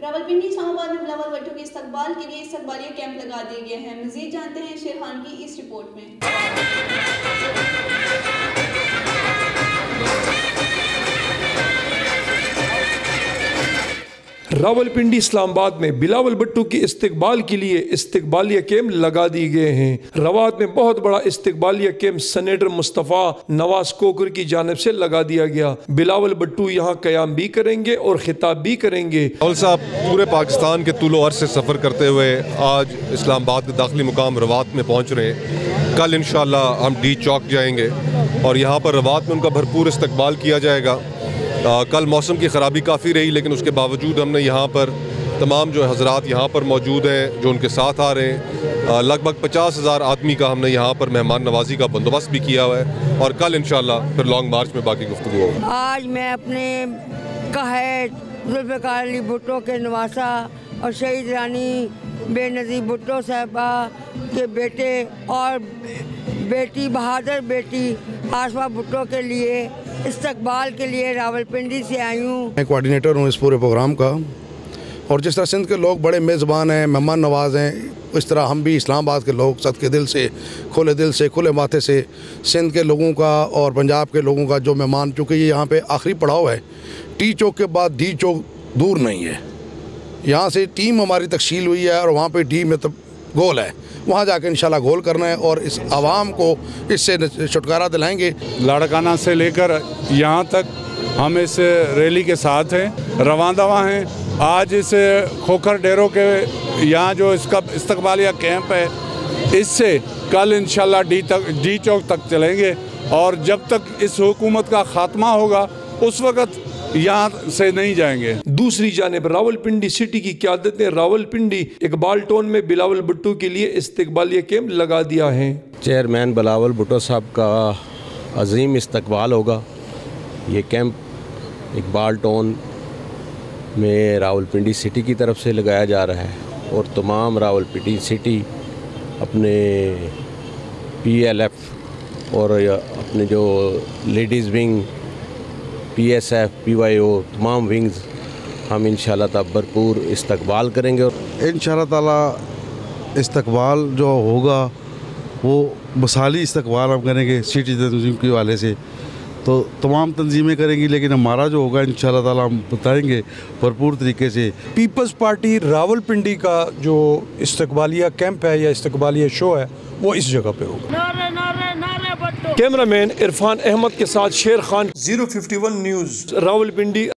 रावलपिंडी इस्लामाबाद में बिलावल भुट्टो के इस्तकबाल के लिए इस्तकबालिया कैंप लगा दिए गए हैं। मजीद जानते हैं शेर खान की इस रिपोर्ट में। रावलपिंडी इस्लामाबाद में बिलावल भुट्टो के इस्तकबाल के लिए इस्तकबालिया कैंप लगा दिए गए हैं। रवात में बहुत बड़ा इस्तकबालिया कैंप सेनेटर मुस्तफ़ा नवाज कोकर की जानिब से लगा दिया गया। बिलावल भुट्टो यहाँ क़याम भी करेंगे और खिताब भी करेंगे। रावल साहब पूरे पाकिस्तान के तूलो अर्ज़ से सफ़र करते हुए आज इस्लामाबाद के दाखिली मुकाम रवात में पहुँच रहे हैं। कल इंशाअल्लाह हम डी चौक जाएंगे और यहाँ पर रवात में उनका भरपूर इस्तकबाल किया जाएगा। कल मौसम की ख़राबी काफ़ी रही, लेकिन उसके बावजूद हमने यहाँ पर तमाम जो हज़रात यहाँ पर मौजूद हैं जो उनके साथ आ रहे हैं, लगभग 50,000 आदमी का हमने यहाँ पर मेहमान नवाजी का बंदोबस्त भी किया हुआ है और कल इंशाअल्लाह फिर लॉन्ग मार्च में बाकी गुफ्तगू होगी। आज मैं अपने जुल्फ़िकार अली भुट्टो के नवासा और शहीद रानी बेनज़ीर भुट्टो साहबा के बेटे और बेटी बहादुर बेटी आसमा भुट्टो के लिए इस्तकबाल के लिए रावलपिंडी से आई हूँ। मैं कोऑर्डिनेटर हूँ इस पूरे प्रोग्राम का, और जिस तरह सिंध के लोग बड़े मेज़बान हैं, मेहमान नवाज हैं, इस तरह हम भी इस्लामाबाद के लोग सद के दिल से, खुले माथे से सिंध के लोगों का और पंजाब के लोगों का जो मेहमान, चूँकि ये यहाँ पे आखिरी पड़ाव है, टी चौक के बाद डी चौक दूर नहीं है। यहाँ से टीम हमारी तकशील हुई है और वहाँ पर डी में गोल है, वहाँ जाकर इंशाल्लाह गोल करना है और इस आवाम को इससे छुटकारा दिलाएंगे। लाड़काना से लेकर यहाँ तक हम इस रैली के साथ हैं, रवाना हैं। आज इस खोखर डेरों के यहाँ जो इसका इस्तकबालिया कैंप है, इससे कल इंशाल्लाह डी चौक तक चलेंगे और जब तक इस हुकूमत का खात्मा होगा उस वक़्त यहाँ से नहीं जाएंगे। दूसरी जानिब रावलपिंडी सिटी की क़यादत ने रावलपिंडी इकबाल टाउन में बिलावल भुट्टो के लिए इस्तकबालिया कैंप लगा दिया है। चेयरमैन बिलावल भुट्टो साहब का अजीम इस्तकबाल होगा। ये कैंप इकबाल टाउन में रावलपिंडी सिटी की तरफ से लगाया जा रहा है और तमाम रावलपिंडी सिटी अपने PLF और अपने जो लेडीज़ विंग, PSF, PYO तमाम विंग्स हम इंशाल्लाह ताला भरपूर इस्तकबाल करेंगे और इंशाल्लाह ताला इस्तकबाल जो होगा वो मिसाली इस्तकबाल हम करेंगे सिटी तंजीम के वाले से। तो तमाम तंजीमें करेंगी, लेकिन हमारा जो होगा इंशाल्लाह ताला हम बताएंगे भरपूर तरीके से। पीपल्स पार्टी रावलपिंडी का जो इस्तकबालिया कैंप है या इस्तकबालिया शो है वो इस जगह पे होगा। कैमरामैन इरफान अहमद के साथ शेर खान, 051 न्यूज़, रावलपिंडी।